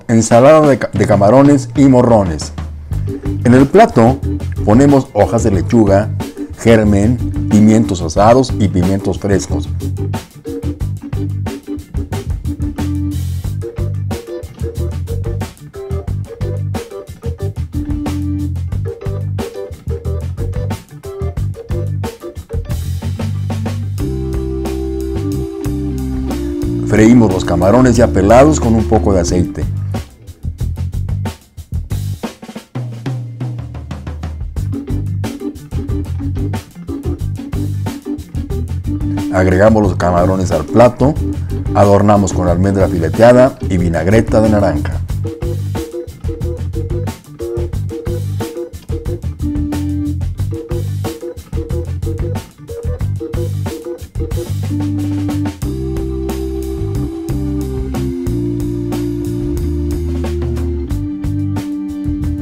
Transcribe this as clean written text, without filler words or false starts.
ensalada de camarones y morrones. En el plato ponemos hojas de lechuga, germen, pimientos asados y pimientos frescos. Freímos los camarones ya pelados con un poco de aceite. Agregamos los camarones al plato, adornamos con almendra fileteada y vinagreta de naranja.